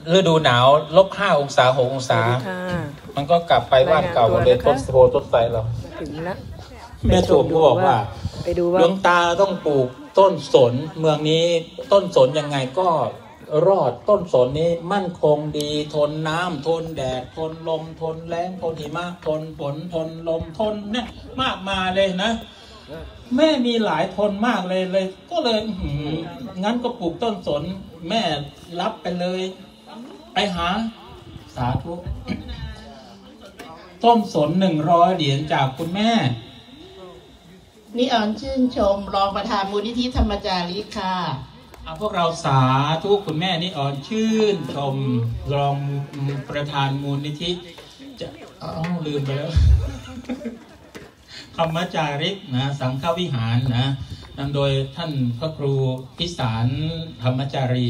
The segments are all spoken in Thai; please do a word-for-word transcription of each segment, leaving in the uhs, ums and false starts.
ฤดูหนาวลบห้าองศาหกองศามันก็กลับไปบ้านเก่าหมดเลยต้นโพต้นไทรเราถึงแล้วแม่ชมก็บอกว่าหลวงตาต้องปลูกต้นสนเมืองนี้ต้นสนยังไงก็รอดต้นสนนี้มั่นคงดีทนน้ำทนแดดทนลมทนแล้งทนหิมะทนฝนทนลมทนเนี่ยมากมาเลยนะแม่มีหลายทนมากเลยเลยก็เลยงั้นก็ปลูกต้นสนแม่รับไปเลยไปหาสาธุต้นสนหนึ่งร้อยเหรียญจากคุณแม่นิออนชื่นชมรองประธานมูลนิธิธรรมจารีค่ะพวกเราสาธุคุณแม่นิออนชื่นชมรองประธานมูลนิธิจะอ้าวลืมไปแล้วธรรมจาริกนะสังฆวิหารนะนำโดยท่านพระครูพิสารธรรมจารี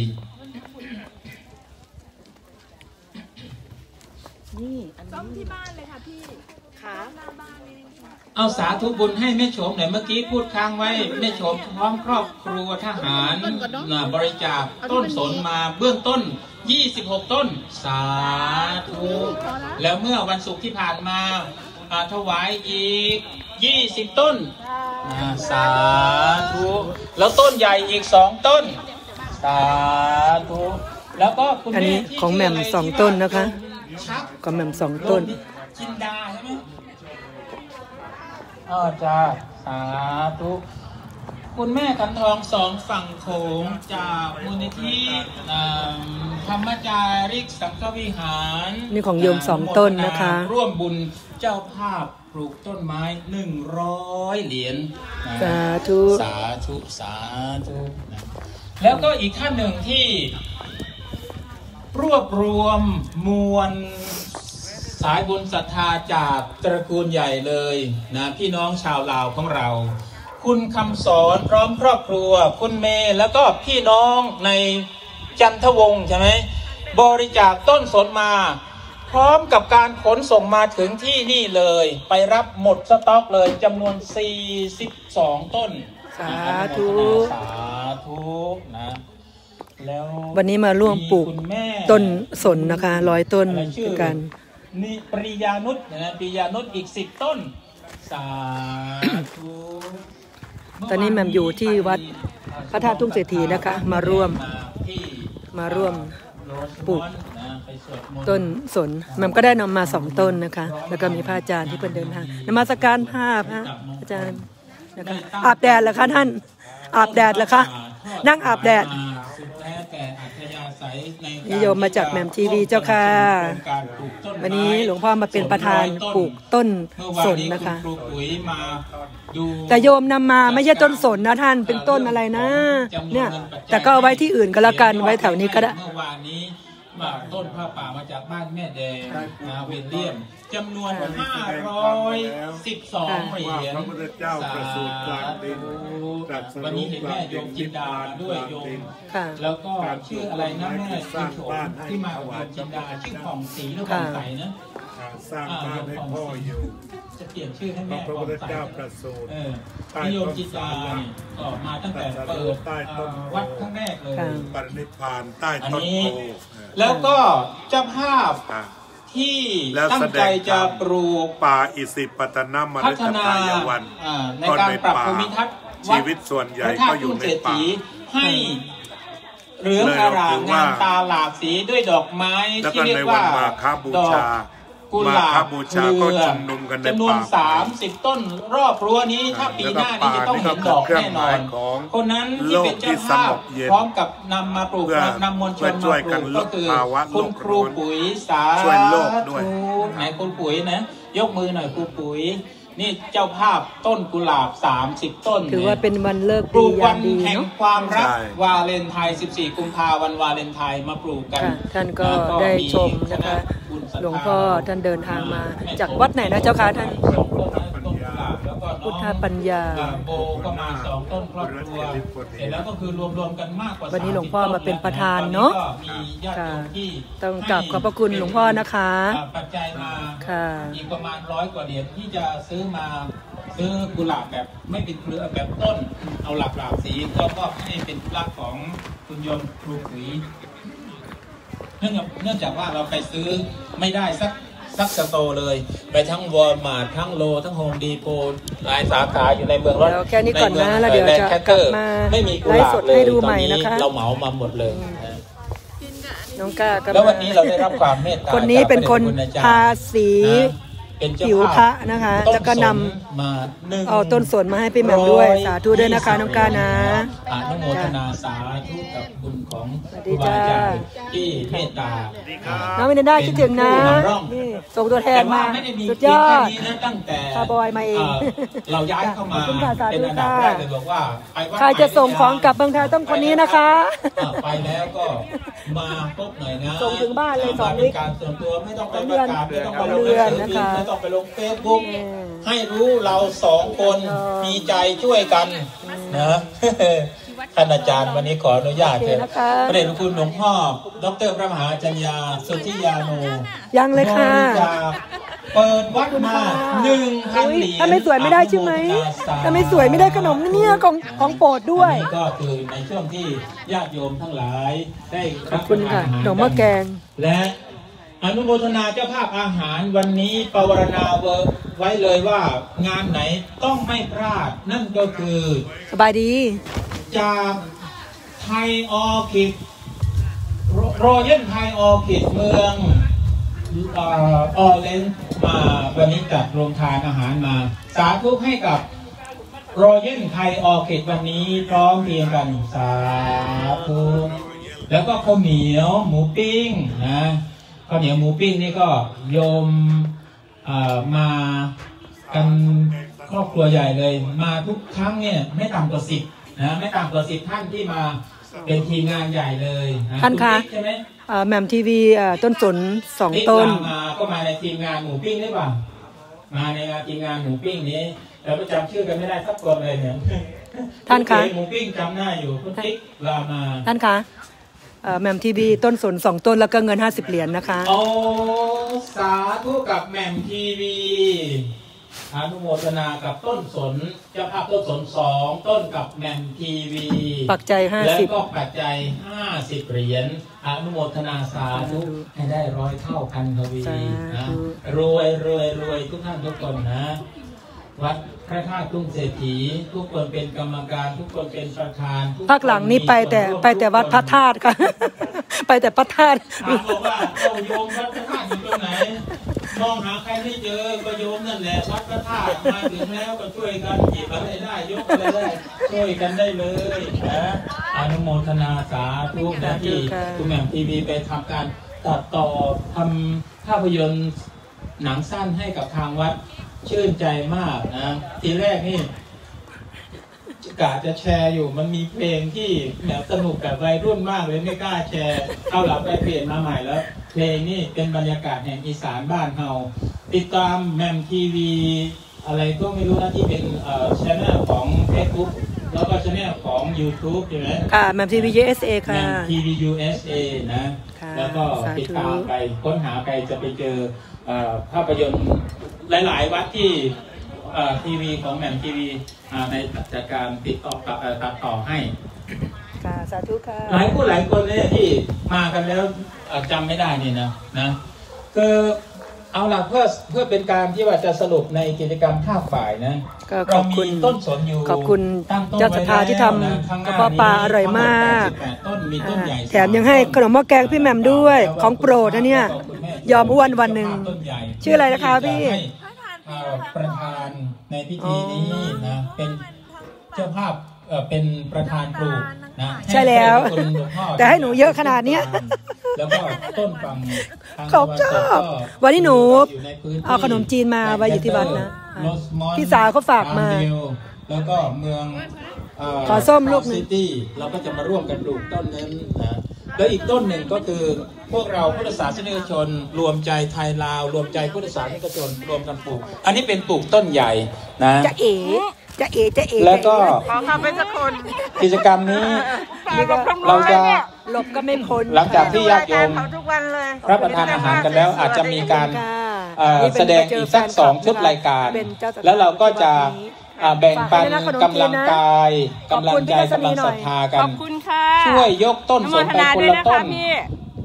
นี่ต้มที่บ้านเลยค่ะพี่ขาหน้าบ้านเลยเอาสาธุบุญให้แม่โฉมหน่อยเมื่อกี้พูดค้างไว้แม่โฉมพร้อมครอบครัวทหารบริจาคต้นสนมาเบื้องต้นยี่สิบหกต้นสาธุแล้วเมื่อวันศุกร์ที่ผ่านมาถวายอีกยี่สิบต้นสาธุแล้วต้นใหญ่อีกสองต้นสาธุแล้วก็คุณแม่อันนี้ของแหม่มสองต้นนะคะของแหม่มสองต้นจินดาใช่ไหมอ๋อจ้าสาธุคุณแม่กันทองสองฝั่งโขงจากมูลนิธิธรรมจาริกสังฆวิหารนี่ของโยมสองต้นนะคะร่วมบุญเจ้าภาพปลูกต้นไม้หนึ่งร้อยเหรียญสาธุสาธุสาธุแล้วก็อีกท่านหนึ่งที่รวบรวมมวลสายบุญศรัทธาจากตระกูลใหญ่เลยนะพี่น้องชาวลาวของเราคุณคำสอนพร้อมครอบครัวคุณเมย์แล้วก็พี่น้องในจันทวงศ์ใช่ไหมบริจาคต้นสนมาพร้อมกับการขนส่งมาถึงที่นี่เลยไปรับหมดสต็อกเลยจำนวนสี่สิบสองต้นสาธุสาธุนะแล้ววันนี้มาร่วมปลูกต้นสนนะคะร้อยต้นกันนี่ปริยานุชนะปริยานุชอีกสิบต้นสาธุตอนนี้แม่อยู่ที่วัดพระธาตุทุ่งเศรษฐีนะคะมาร่วมมาร่วมปลูกต้นสนแม่ก็ได้นำมาสองต้นนะคะแล้วก็มีพระอาจารย์ที่เป็นเดินทางนมัสการพระพระอาจารย์นะคะอาบแดดเหรอคะท่านอาบแดดเหรอคะนั่งอาบแดดนิยมมาจากแหม่มทีวีเจ้าค่ะวันนี้หลวงพ่อมาเป็นประธานปลูกต้นสนนะคะแต่โยมนำมาไม่ใช่ต้นสนนะท่านเป็นต้นอะไรนะเนี่ยแต่ก็เอาไว้ที่อื่นก็แล้วกันไว้แถวนี้ก็ได้ต้นผ้าป่ามาจากบ้านแม่แดงนาเวเลียมจำนวนห้าร้อยสิบสองเหรียญวันนี้เห็นแม่โยมจินดาด้วยโยมแล้วก็ชื่ออะไรนะแม่ชื่อโฉมที่มาโยมจินดาชื่อผ่องศรีหรือผ่องใสนะสร้างบ้านให้พ่ออยู่จะเปลี่ยนชื่อให้แม่พระพุทธเจ้าประสูตินิยมจินดาก็มาตั้งแต่เปิดวัดครั้งแรกเลยปรินิพพานใต้ต้นโพแล้วก็เจ้าภาพที่ตั้งใจจะปลูกป่าอิสิปตนมฤคทายวันในการปรับภูมิทัศน์ชีวิตส่วนใหญ่ก็อยู่ในป่าให้เรืองอร่ามงามตาหลากสีด้วยดอกไม้ที่เรียกว่าดอกกุหลาบเครือจำนวนสามสิบต้นรอบรั้วนี้ถ้าปีหน้านี้จะต้องเห็นดอกแน่นอนคนนั้นที่เป็นเจ้าภาพพร้อมกับนำมาปลูกนำมวลชนมาปลูกก็คือคุณครูปุ๋ยสาธุไหนคุณปุ๋ยนะยกมือหน่อยครูปุ๋ยนี่เจ้าภาพต้นกุหลาบสามสิบต้นถือว่าเป็นวันเลิกปลูกวันแห่งความรักวาเลนไทน์สิบสี่กุมภาพันธ์วันวาเลนไทน์มาปลูกกันท่านก็ได้ชมนะคะหลวงพ่อท่านเดินทางมาจากวัดไหนนะเจ้าค่ะท่านพุทธปัญญาโบก็มาสองต้นครอบครัวเสร็จแล้วก็คือรวมๆกันมากกว่าวันนี้หลวงพ่อมาเป็นประธานเนาะค่ะต้องกราบขอบพระคุณหลวงพ่อนะคะปัจจัยมาค่ะอีกประมาณร้อยกว่าเหรียญที่จะซื้อมาซื้อกุหลาบแบบไม่เป็นเครือแบบต้นเอาหลากหลายสีก็ก็ให้เป็นกุหลาบของคุณโยมครูปุ๋ยนื่องจากเนื่องจากว่าเราไปซื้อไม่ได้สักสักสโตร์เลย ไปทั้งวอลมาร์ททั้งโลทั้งโฮมดีโปหลายสาขาอยู่ในเมืองรถแค่นี้ก่อนนะแล้วเดี๋ยวจะกลับมาไม่มีกุไลหฟ์ลาสบดเลยให้ดูตใหอนม่นี้นะคะเราเหมามาหมดเลยนะน้องก้าก็แล้ววันนี้เราได้รับความเมตตาคนนี้เป็นคนทาสีผิวพระนะคะแล้วก็นำมาหนึ่งเอาต้นสนมาให้พี่แหม่มด้วยสาธุด้วยนะคะน้องก้านะอนุโมทนาสาธุกับคุณของสวัสคดีรูบาจ้าอาจารย์ที่เมตตาน้องมินดาคิดถึงนะเป็นผู้นำร่องนี่ส่งตัวแทนแต่ว่ามาไม่ได้มีสุดเพียยงอแค่ดนี้นะตั้งแต่คาร์บอยมาเองเราย้ายเข้ามาขอบคุณค่ะสาธุเป็นอันดับค่ะแรกเลยบอกว่าไปวัดใครจะส่งของกลับเมืองไทยต้องคนนี้นะคะอ่าไปแล้วก็มาพบหน่อยนะส่งถึงบ้านเลยสองมวิเป็นการส่วนตัวไม่ต้องไปสองปเดือนระกาศไม่ต้องไปลงสองเดือนนะคะไม่ต้องไปลงเฟซบุ๊กอืมให้รู้เราสองคนเออมีใจช่วยกันนะท่านอาจารย์วันนี้ขออนุญาตโอเคเถิดนะคะพระเดชพระคุณหลวงพ่อดรพระมหาจัญญาสุทธิยาโนยังเลยค่ะบริจาคเปิดวัดมาหนึ่งพันอุ๊ยเหรียญถ้าไม่สวยไม่ได้ใช่ไหมถ้าไม่สวยไม่ได้ขนมเนี่ยของของโปรดด้วยอันนี้ก็คือในช่วงที่ญาติโยมทั้งหลายได้ขรัอบบคุณค่ะประทานอาหารหนมหม้อแกงและอนุโมทนาเจ้าภาพอาหารวันนี้ปวารณาไว้เลยว่างานไหนต้องไม่พลาด นั่นก็คือสบายดีจากไทยออร์คิดรอยัลไทยออร์คิดเมืองเอออเลนมาวันนี้จัดโรงทานอาหารมา สาธุให้กับรอยัลไทยออร์คิดวันนี้พร้อมเพรียงกันสาธุแล้วก็ข้าวเหนียวหมูปิ้งนะข้าวเหนียวหมูปิ้งนี่ก็โยมเอ่อมากันครอบครัวใหญ่เลย มาทุกครั้งเนี่ยไม่ต่ำกว่าสิบนะไม่ต่ำกว่าสิบท่านที่มาเป็นทีมงานใหญ่เลยนะท่านคะณติ๊กใช่ไหมเอ่อแหม่มทีวีเอ่อต้นสนสองติ๊กต้นลามาก็มาในทีมงานหมูปิ้งหรือเปล่ามาในงานทีมงานหมูปิ้งนี้เราไปจำชื่อกันไม่ได้สักคนเลยเนี่ยท่านคะหมูปิ้งจำหน้าอยู่คุณติ๊กลามาท่านคะเอ่อแหม่มทีวีต้นสนสองต้นแล้วก็เงินห้าสิบเหรียญนะคะโอ้สาธุกับแหม่มทีวีอนุโมทนากับต้นสนเจ้าภาพต้นสนสองต้นกับแหม่มทีวีปักใจห้าแล้วสิบก็ปัจจัยห้าสิบเหรียญอนุโมทนาสาธุให้ได้ร้อยเท่าพันทวีนะรวยรวยรวยทุกท่านทุกคนนะ วัดพระธาตุตุ้งเศรษฐีทุกคนเป็นกรรมการทุกคนเป็นประธานทุกคนภาคหลังนี้ไปแต่มีส่วนร่วมไปแต่วัดพระธาตุค่ะ ไปแต่พระธาตุถามบอกว่าเอาโยมวัดพระธาตุอยู่ตรงไหนมองหาใครไม่เจอก็โยมนั่นแหละวัดพระธาตุมาถึงแล้วก็ช่วยกันหยิบอะไรได้ยกอะไรได้ช่วยกันได้เลยนะอนุโมทนาสาธุนะที่คุณแหม่มทีวีไปทำการตัดต่อทำภาพยนตร์หนังสั้นให้กับทางวัดชื่นใจมากนะทีแรกนี่กะจะแชร์อยู่มันมีเพลงที่แบบสนุกกับวัยรุ่นมากเลยไม่กล้าแชร์เอาหลับไปเปลี่ยนมาใหม่แล้วเพลงนี่เป็นบรรยากาศแห่งอีสานบ้านเฮาติดตามแหม่มทีวีอะไรก็ไม่รู้นะที่เป็นเอ่อช่องของ Facebook แล้วก็ช่องของ YouTube ใช่ไหมค่ะแหม่มทีวี ยู เอส เอแหค่ะม่มทีวี ยู เอส เอ นะค่ะแล้วก็สาธุติดตามไปค้นหาไปจะไปเจอเอ่อภาพยนตร์หลาย ๆ วัดที่เอ่อทีวีของแหม่มทีวีอ่าในจัดการติดต่อตัดเอ่อตัดต่อให้ค่ะสาธุค่ะหลายผู้หลายคนเนี่ยที่มากันแล้วเอ่อจำไม่ได้นี่นะนะคือเอาล่ะเพื่อเพื่อเป็นการที่ว่าจะสรุปในกิจกรรมภาคฝ่ายนะก็ขเราอบมีคุณต้นสนอยู่ขอบคุณตั้งต้นเจ้าศรัทธาที่ทำไว้แล้วนะข้างหกระน้เพาะปลาอร่อยมากทั้งหมดแปดสิบแปดต้นมีต้นใหญ่แถมยังให้ขนมหม้อแกงพี่แหม่มด้วยของโปรดนะเนี่ยยอมอ้วนวันหนึ่งต้ใญ่ชื่ออะไรนะคะพี่ที่จให้เอ่อประธานในพิธีนี้นะเป็นเจ้าภาพเอ่อเป็นประธานปลูกนะใช่แล้วห้คุณหลวงพ่อแต่ให้หนูเยอะขนาดเนี้ยแล้วก็ต้นฝั่งทางเขาชอบตะวันตกก็วันนี้หนูอยู่ในพื้ที่เอาขนมจีนมาไว้อยู่ที่วัดนะโรสมอนด์พี่สาวเขาฝากมาอร์เดลแล้วก็เมืองเขอส้มลูกหนึ่งซิตี้เราก็จะมาร่วมกันปลูกต้นนั้นนะแล้วอีกต้นหนึ่งก็คือพวกเราพุทธศาสนิกชน รวมใจไทยลาว รวมใจพุทธศาสนิกชนรวมกันปลูก อันนี้เป็นปลูกต้นใหญ่นะจะเอ๋จะเอ๋จะเอ๋แล้วก็ขอทำเป็นสักคนกิจกรรมนี้นี่ก็เราจะหลบก็ไม่พ้นหลังจากที่ญาติโยมเขาทุกวันเลยรับประทานอาหารกันแล้วอาจจะมีการค่ะเอ่อนี่เป็นแสดงอีกสักสองชุดรายการเป็นจ้ศรัทธแล้วเราก็จะอ่าแบ่งปันฝากไว้ด้วยนะกำลังกายขอบกำลังคุณใจพี่ทัศนีกำลังหน่ศอยรัทธากัขนอบคุณค่ะช่วยยกต้นอนุสโมนทไปนาคนด้วยละนะต้คะนพี่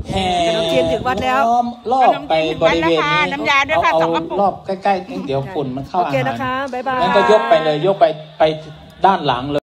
แห่ขนมจีนถึงวัดแล้วล้อมรอบไปบริเวณนี้น้ำยาด้วยค่ะเอาสองกระปุกรอบใกล้ๆเดี๋ยวฝุ่นมันเข้าโออาเคหารนะคะบ๊ายบายงั้นก็ยกไปเลยยกไปไปด้านหลังเลย